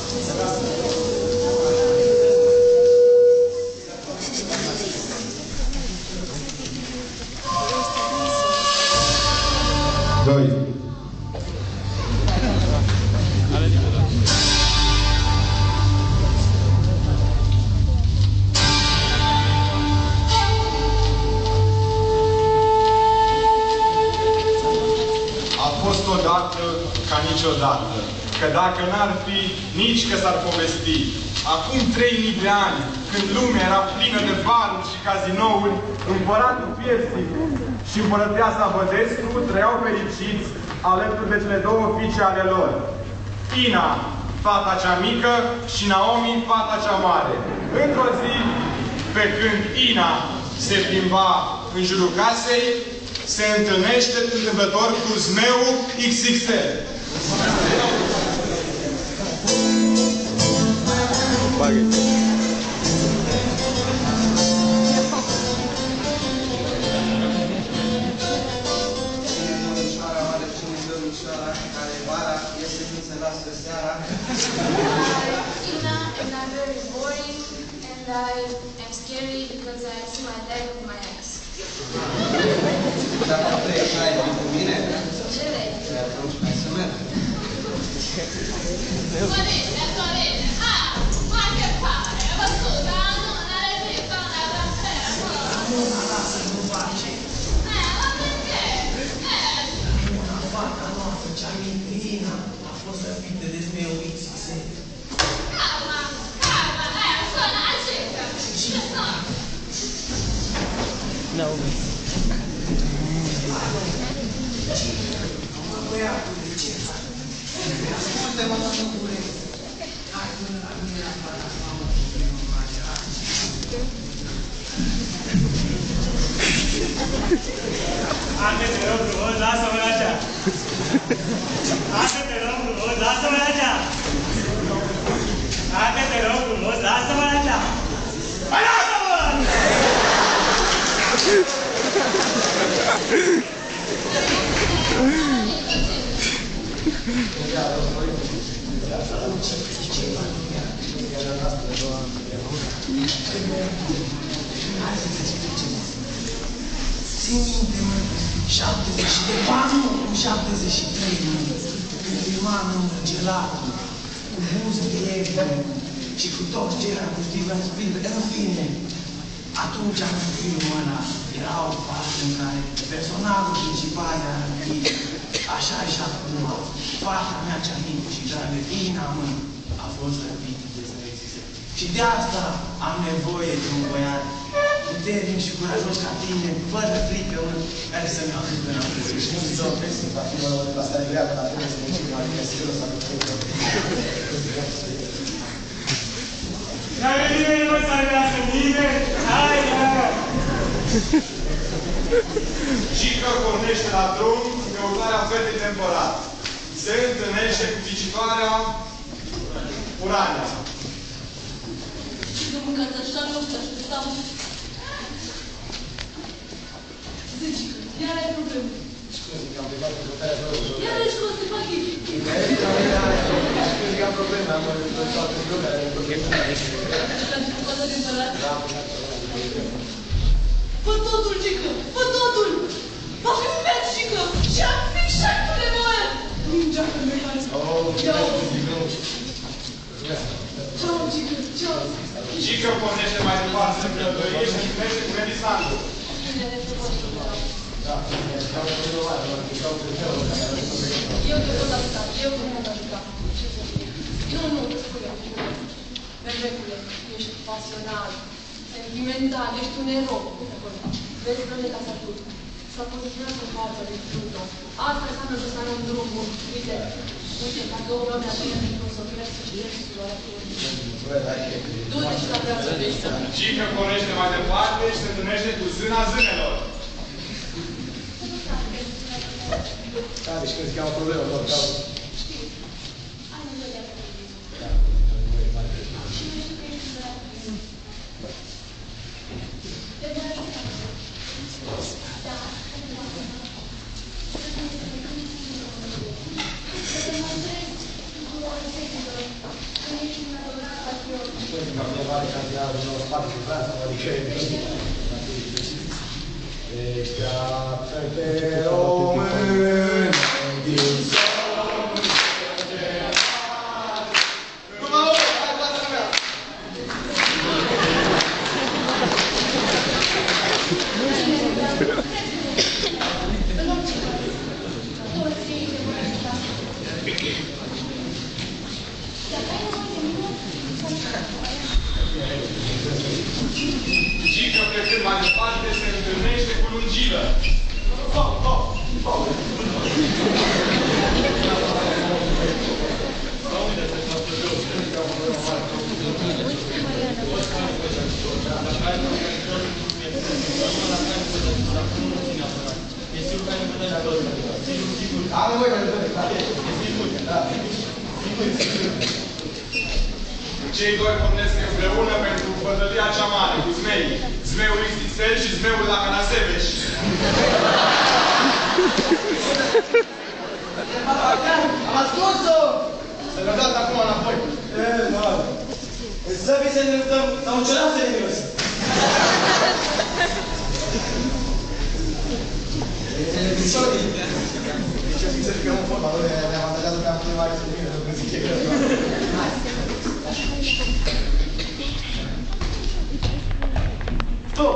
Ca niciodată. Că dacă n-ar fi, nici că s-ar povesti. Acum 3000 de ani, când lumea era plină de baruri și cazinouri, împăratul Piersic și împărăteasa Vădescu trăiau fericiți alături de cele două fiice ale lor. Ina, fata cea mică, și Naomi, fata cea mare. Într-o zi, pe când Ina se plimba în jurul casei, se întâlnește întâmplător cu zmeul XXL. I am scary because I see my dad with my ex. Dacă vrei să ai cu mine, ce vrei? Atunci hai să mergem. Sorelle, ma che fare? Ma scusa, non hai detto una rampera. Ma lascia, non facci. Ma perché? Una fata noastră, cea mitrina, a fost răpită de zmeu XXL. Calma, sono accetta. Ci sono. No. Băiatul, de ce faci? Ascultă-mă, mă, pure. Hai până la mine la palat, mamă, și nu face. Anche te rog frumos, lasă-mă la cea. Anche te rog frumos, lasă-mă la cea. Anche te rog frumos, lasă-mă la cea. Hai, lasă-mă! Țin minte, mă, 70 de bani, cu 73 mă, când filmam în Gelatul, cu buze de ieftin și cu toți ceilalți, cu Steven Spielberg, în fine. Atunci, în filmul ăla, era o parte în care personajul principal era fi așa și acum, fata mea cea mică și dragă, Ina, mă, a fost răpită de zărețise. Și de asta am nevoie de un băiat puternic și curajos ca tine, fără frică, mă, care să-mi aud până la frânt. Și nu-ți dau peste, va fi la stare grea, că la trebuie să muncim la mine, să o să N-are nimeni mă să alească nimeni! Hai, hai! Gică pornește la drum în căutarea fetei de împărat. Se întâlnește cu ficitoarea Urania. Domnul Cătășan, nu știu, așteptam. Zici, iar ai probleme. Scuzi, că am plecat cu votarea de rău. Iar ai scos de pachii. Scuzi că am probleme, am rezolvat probleme, are probleme. Pentru coada de împărat. Da, Fă totul, Gică! Fă totul! Va fi un meci, Gică! Și am fixat cu nevoie! Mingea că mi-e care... Ceau, Gică, ceau! Gică pornește mai departe în călătorie și întâlnește cu Medisandu. Eu te pot ajuta, eu te pot ajuta. Nu, Berbecule, ești pasional, sentimental, ești un erou. Uite acolo, vezi planeta Saturn. S-a poziționat în fața de Pluto. Asta înseamnă că stai în drumul. Uite, dacă o luăm de atunci într-un sofret, să știi suloarea cu du-te și la viața de aici. Gică pornește mai departe și se întâlnește cu zâna zânelor. Da, deci când zic că am o problemă, lor, ca... Scuze, ca plecare cantina din nou spate cu Franța, adică pleacă-te român din somn de mare. Nu mă aud, hai, fața mea! Gică, plecând mai departe, se întâlnește cu Lungilă. Cei doi pornesc împreună pentru bătălia cea mare cu zmei. Zmeul XXL și zmeul la Canaseveș. Am ascuns-o! Să ne dați acum înapoi. Să vi se ne luptăm, sau un ciorap serios. Sorry. Ce zic să ficăm în forma, nu ne avantajează că am pune mare să vină, nu zic e greu. Stop!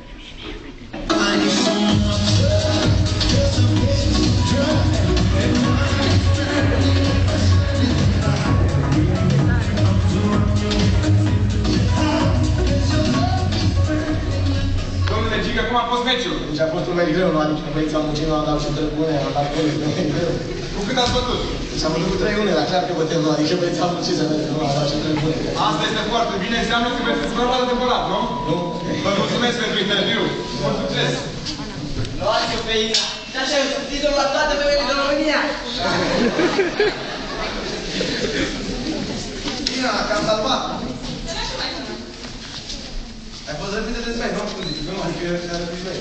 Domnule Gică, cum a fost meciul? Deci a fost un meci greu, nu? Adică băieți am muncit, nu am dat și 3 bune, am dat gol, e un meci greu. Cu cât ați bătut? Deci am bătut cu 3-1, era clar că bătem, nu? Adică băieți am muncit să mergem, nu am dat și 3 bune. Asta este foarte bine, înseamnă că veți următoarea temporată, nu? Nu? Vă mulțumesc pentru interviu. Mult succes! Luați-o pe Ina. Și așa eu sunt idol la toate femeile din România. Ina, te-am salvat! Ai fost răpită de zmei, nu? Cum zici? Nu, adică te-a răpit zmei.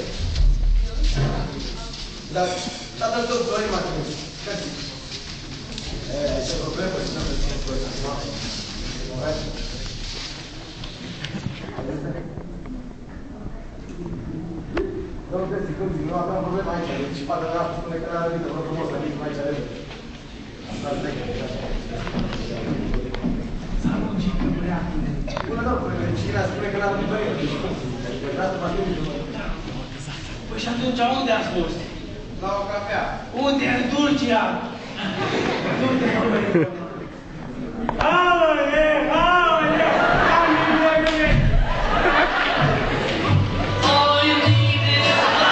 Dar tatăl tău, Florin Martiniu, ce zici? Ai ce problemă? Și nu te ține cu ăsta, nu? Domnul Peții, cum zic, nu aveam probleme aici, deci partea mea spune că n-are răpită, vă frumos, să vii aici repede. Asta îți deci. Salut, Gică, băiatule. Bună, domnule, cine spune că n-am răpită, deci cum zic, adică vreau să fac Păi și atunci unde ați fost? la o cafea. Unde? În Turcia? Du-te, băi. Aole! Aole! Am nevoie! All you need is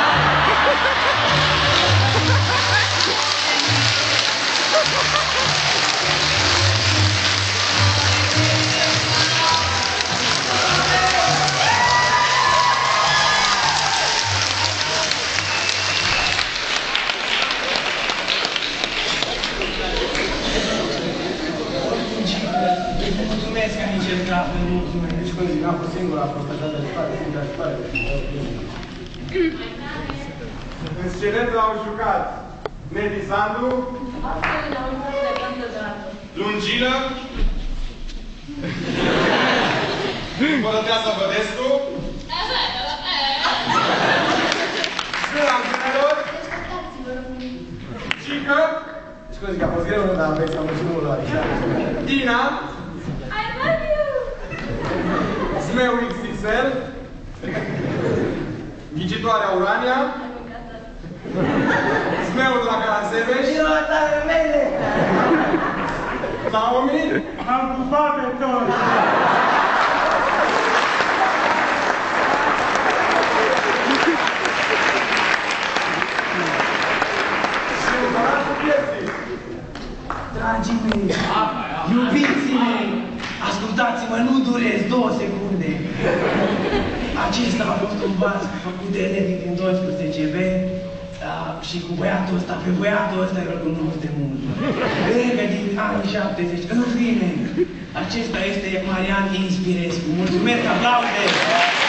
mulțumesc că ai încercat, mulțumesc. Deci cum zic, n-am fost singur, am fost așa de ajutoare, singur ajutoare. În scenetă au jucat Nedi Sandu, Lungilă, Bărăteasa Bădescu, Sfâna Angelor, Gică, Deci cum zic, a fost greu, nu, dar băieți, am muncit mult la aici. Dina, I love you! Zmeu XXL, Ghicitoarea Urania, Zmeul de la Caraseveș, Și rotare mele. Naomi, Am pupat pe tot! și împăratul vieții. Dragii mei, iubiții mei, ascultați-mă, nu durez 2 secunde. Acesta a fost un vas făcut de elevii din 12B și cu băiatul ăsta, pe băiatul ăsta îl cunosc de mult. Încă din anii 70. În fine, acesta este Marian Inspirescu. Mulțumesc, aplauze!